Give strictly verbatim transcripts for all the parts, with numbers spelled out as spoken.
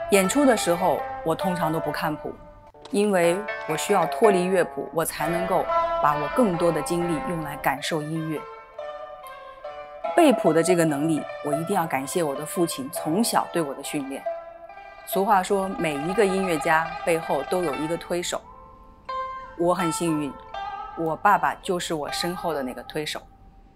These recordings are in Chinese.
演出的时候，我通常都不看谱，因为我需要脱离乐谱，我才能够把我更多的精力用来感受音乐。背谱的这个能力，我一定要感谢我的父亲从小对我的训练。俗话说，每一个音乐家背后都有一个推手。我很幸运，我爸爸就是我身后的那个推手。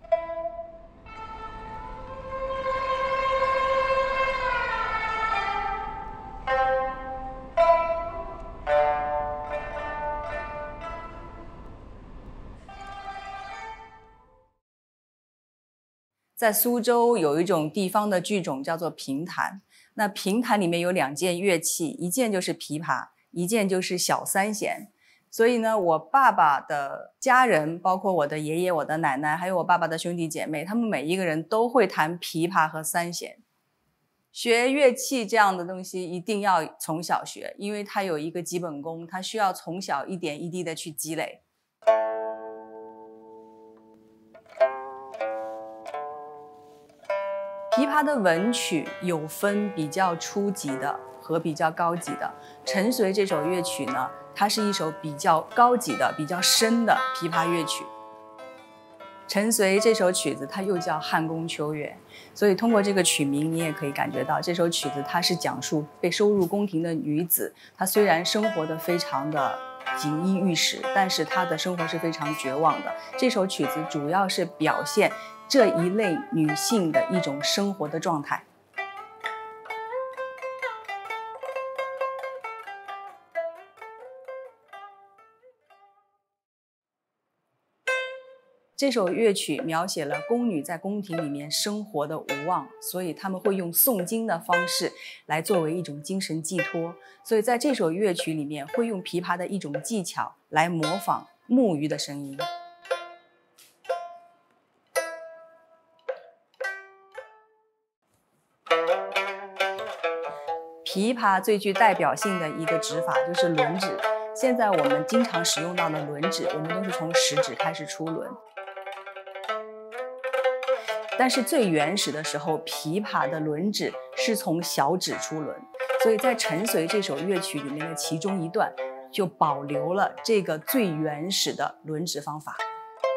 在苏州有一种地方的剧种叫做评弹，那评弹里面有两件乐器，一件就是琵琶，一件就是小三弦。所以呢，我爸爸的家人，包括我的爷爷、我的奶奶，还有我爸爸的兄弟姐妹，他们每一个人都会弹琵琶和三弦。学乐器这样的东西一定要从小学，因为它有一个基本功，它需要从小一点一滴的去积累。琵琶的文曲有分比较初级的和比较高级的。沉随这首乐曲呢，它是一首比较高级的、比较深的琵琶乐曲。沉随这首曲子它又叫汉宫秋月，所以通过这个曲名，你也可以感觉到这首曲子它是讲述被收入宫廷的女子，她虽然生活的非常的锦衣玉食，但是她的生活是非常绝望的。这首曲子主要是表现这一类女性的一种生活的状态。这首乐曲描写了宫女在宫廷里面生活的无望，所以他们会用诵经的方式来作为一种精神寄托。所以在这首乐曲里面，会用琵琶的一种技巧来模仿木鱼的声音。琵琶最具代表性的一个指法就是轮指。现在我们经常使用到的轮指，我们都是从食指开始出轮。但是最原始的时候，琵琶的轮指是从小指出轮，所以在《沉随》这首乐曲里面的其中一段，就保留了这个最原始的轮指方法。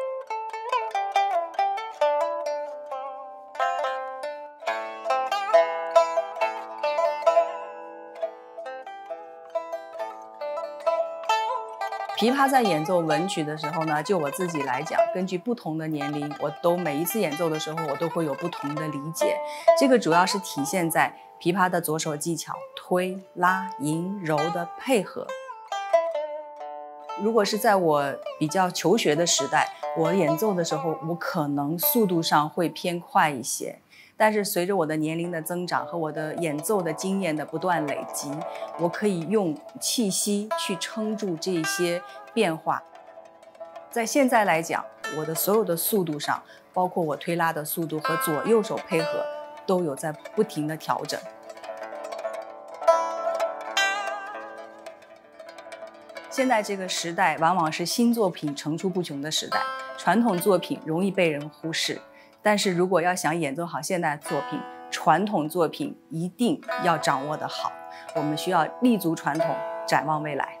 琵琶在演奏文曲的时候呢，就我自己来讲，根据不同的年龄，我都每一次演奏的时候，我都会有不同的理解。这个主要是体现在琵琶的左手技巧推、拉、迎、揉的配合。如果是在我比较求学的时代，我演奏的时候，我可能速度上会偏快一些。但是随着我的年龄的增长和我的演奏的经验的不断累积，我可以用气息去撑住这些变化。在现在来讲，我的所有的速度上，包括我推拉的速度和左右手配合，都有在不停的调整。现在这个时代往往是新作品层出不穷的时代，传统作品容易被人忽视。但是如果要想演奏好现代作品，传统作品一定要掌握得好。我们需要立足传统，展望未来。